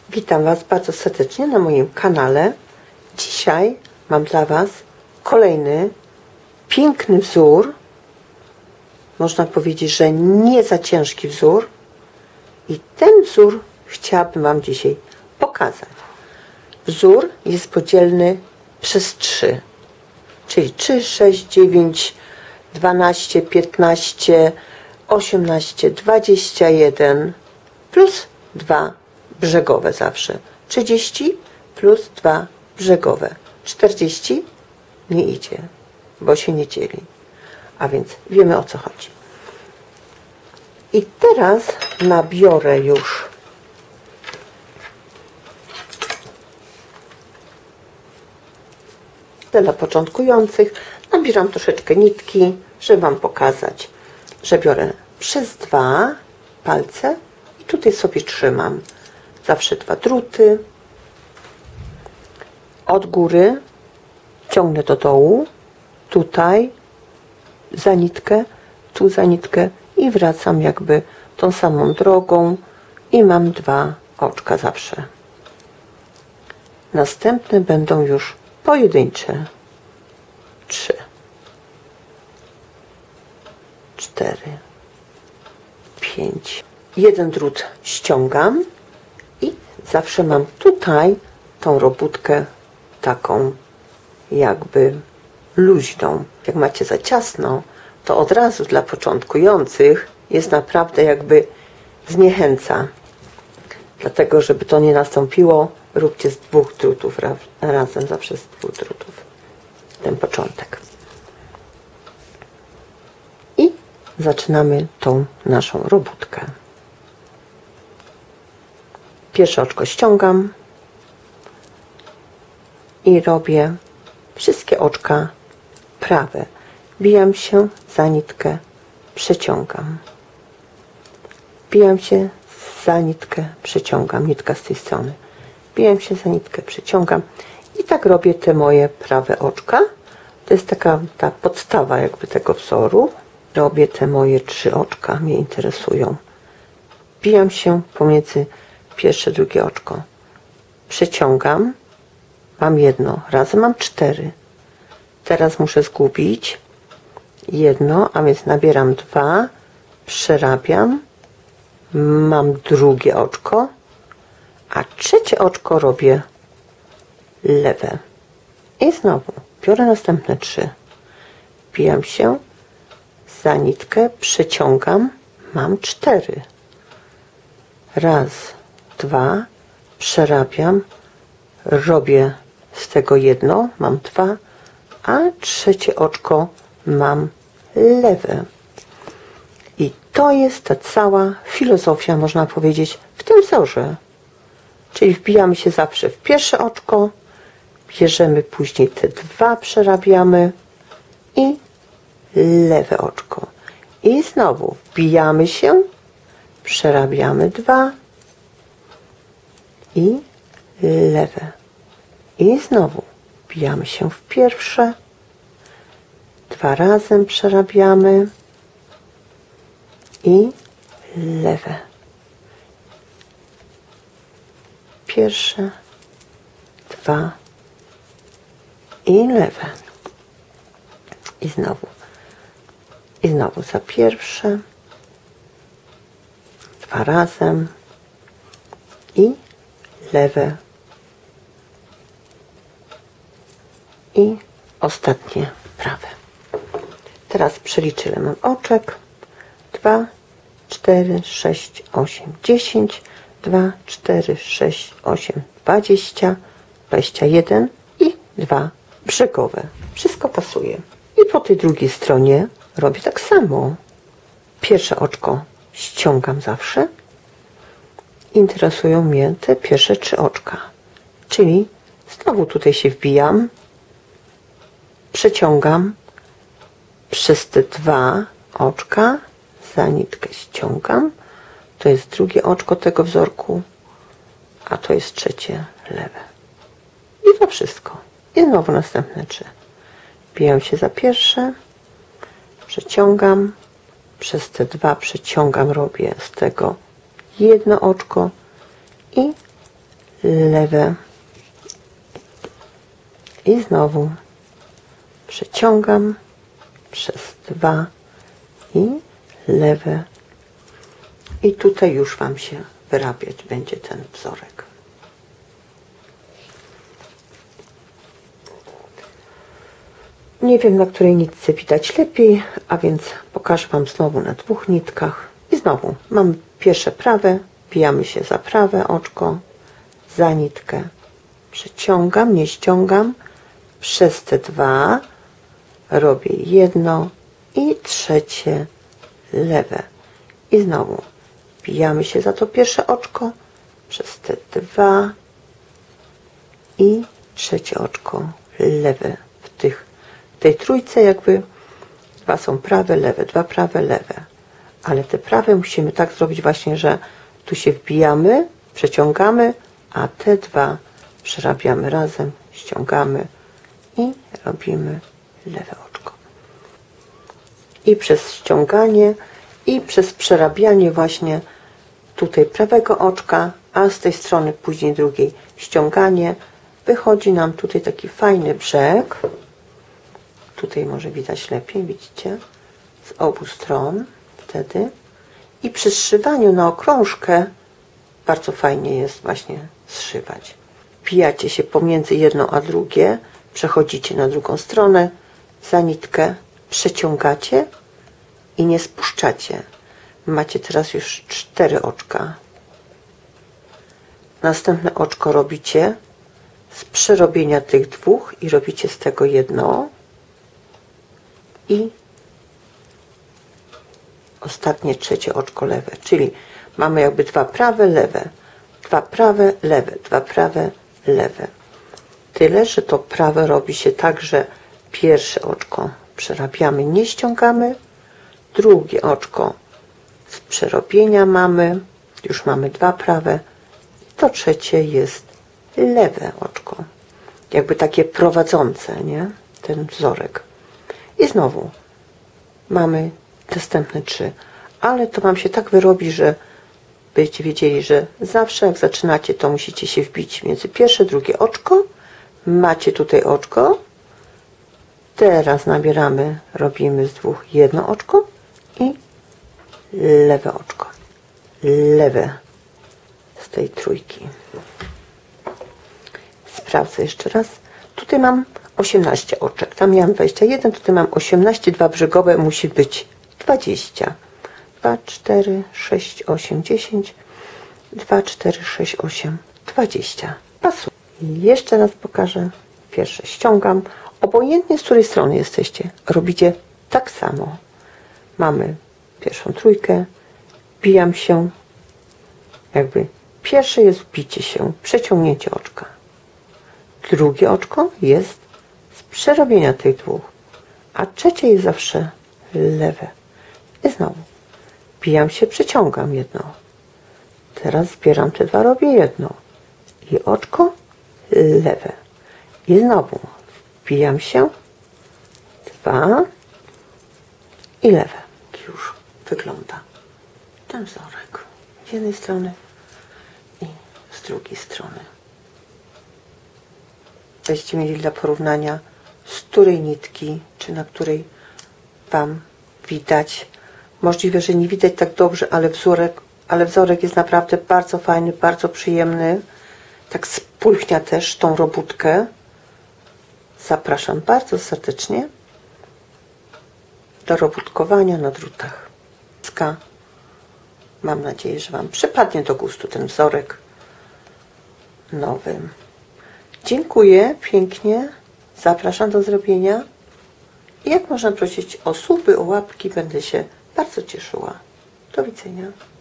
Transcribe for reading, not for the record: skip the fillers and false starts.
Witam Was bardzo serdecznie na moim kanale. Dzisiaj mam dla Was kolejny piękny wzór. Można powiedzieć, że nie za ciężki wzór. I ten wzór chciałabym Wam dzisiaj pokazać. Wzór jest podzielny przez 3. Czyli 3, 6, 9, 12, 15, 18, 21 plus 2 brzegowe zawsze. 30 plus 2 brzegowe. 40 nie idzie, bo się nie dzieli. A więc wiemy, o co chodzi. I teraz nabiorę już dla początkujących. Nabieram troszeczkę nitki, żeby Wam pokazać, że biorę przez 2 palce i tutaj sobie trzymam. Zawsze 2 druty. Od góry ciągnę do dołu, tutaj za nitkę, tu za nitkę i wracam jakby tą samą drogą i mam 2 oczka zawsze. Następne będą już pojedyncze. 3, 4, 5. Jeden drut ściągam i zawsze mam tutaj tą robótkę taką jakby luźną. Jak macie za ciasno, to od razu dla początkujących jest naprawdę jakby zniechęca. Dlatego, żeby to nie nastąpiło, róbcie z 2 drutów razem, zawsze z 2 drutów. Ten początek. I zaczynamy tą naszą robótkę. Pierwsze oczko ściągam i robię wszystkie oczka prawe. Wbijam się za nitkę, przeciągam. Wbijam się za nitkę, przeciągam. Nitka z tej strony. Wbijam się za nitkę, przeciągam. I tak robię te moje prawe oczka. To jest taka ta podstawa jakby tego wzoru. Robię te moje 3 oczka, mnie interesują. Wbijam się pomiędzy pierwsze, drugie oczko. Przeciągam. Mam jedno. Razem mam 4. Teraz muszę zgubić jedno, a więc nabieram 2. Przerabiam. Mam drugie oczko. A trzecie oczko robię lewe. I znowu biorę następne 3. Wbijam się za nitkę, przeciągam, mam 4. Raz, 2, przerabiam, robię z tego jedno, mam 2, a trzecie oczko mam lewe. I to jest ta cała filozofia, można powiedzieć, w tym wzorze. Czyli wbijamy się zawsze w pierwsze oczko, bierzemy później te 2, przerabiamy i lewe oczko. I znowu wbijamy się, przerabiamy 2 i lewe. I znowu wbijamy się w pierwsze, 2 razem przerabiamy i lewe. Pierwsze, 2 i lewe. I znowu za pierwsze, 2 razem i lewe. I ostatnie prawe. Teraz przeliczę, ile mam oczek. 2, 4, 6, 8, 10, 2, 4, 6, 8, 20, 21 i 2 brzegowe. Wszystko pasuje. I po tej drugiej stronie robię tak samo. Pierwsze oczko ściągam zawsze. Interesują mnie te pierwsze 3 oczka. Czyli znowu tutaj się wbijam, przeciągam przez te 2 oczka, za nitkę ściągam. To jest drugie oczko tego wzorku, a to jest trzecie lewe. I to wszystko. I znowu następne 3. Wbijam się za pierwsze, przeciągam, przez te 2 przeciągam, robię z tego jedno oczko i lewe i znowu przeciągam przez 2 i lewe i tutaj już Wam się wyrabiać będzie ten wzorek. Nie wiem, na której nitce widać lepiej, a więc pokażę Wam znowu na 2 nitkach i znowu mam pierwsze prawe, wbijamy się za prawe oczko, za nitkę przeciągam, nie ściągam, przez te 2 robię jedno i trzecie lewe i znowu wbijamy się za to pierwsze oczko, przez te 2 i trzecie oczko lewe. W tej trójce jakby 2 są prawe, lewe, 2 prawe, lewe, ale te prawe musimy tak zrobić właśnie, że tu się wbijamy, przeciągamy, a te 2 przerabiamy razem, ściągamy i robimy lewe oczko. I przez ściąganie i przez przerabianie właśnie tutaj prawego oczka, a z tej strony później drugiej ściąganie, wychodzi nam tutaj taki fajny brzeg. Tutaj może widać lepiej, widzicie, z obu stron wtedy. I przy zszywaniu na okrążkę bardzo fajnie jest właśnie zszywać. Wbijacie się pomiędzy jedno a drugie, przechodzicie na drugą stronę, za nitkę przeciągacie i nie spuszczacie. Macie teraz już 4 oczka. Następne oczko robicie z przerobienia tych 2 i robicie z tego jedno. I ostatnie trzecie oczko lewe, czyli mamy jakby 2 prawe, lewe, 2 prawe, lewe, 2 prawe, lewe. Tyle, że to prawe robi się tak, że pierwsze oczko przerabiamy, nie ściągamy, drugie oczko z przerobienia mamy, już mamy 2 prawe, to trzecie jest lewe oczko, jakby takie prowadzące, nie? Ten wzorek. I znowu mamy następne 3, ale to Wam się tak wyrobi, że będziecie wiedzieli, że zawsze jak zaczynacie, to musicie się wbić między pierwsze, drugie oczko, macie tutaj oczko, teraz nabieramy, robimy z 2 jedno oczko i lewe oczko, lewe z tej trójki. Sprawdzę jeszcze raz, tutaj mam 18 oczek, tam miałam 21, tutaj mam 18, 2 brzegowe, musi być 20. 2, 4, 6, 8, 10, 2, 4, 6, 8, 20. Pasuje. I jeszcze raz pokażę. Pierwsze ściągam. Obojętnie z której strony jesteście, robicie tak samo. Mamy pierwszą trójkę, wbijam się, jakby pierwsze jest wbicie się, przeciągnięcie oczka. Drugie oczko jest z przerobienia tych 2, a trzecie jest zawsze lewe. I znowu wbijam się, przeciągam jedno. Teraz zbieram te 2, robię jedno. I oczko lewe. I znowu wbijam się, 2 i lewe. Już wygląda ten wzorek z jednej strony i z drugiej strony. Będziecie mieli dla porównania, z której nitki, czy na której Wam widać. Możliwe, że nie widać tak dobrze, ale wzorek jest naprawdę bardzo fajny, bardzo przyjemny. Tak spulchnia też tą robótkę. Zapraszam bardzo serdecznie do robótkowania na drutach. Mam nadzieję, że Wam przypadnie do gustu ten wzorek nowy. Dziękuję pięknie. Zapraszam do zrobienia. I jak można prosić o suby, o łapki, będę się bardzo cieszyła. Do widzenia.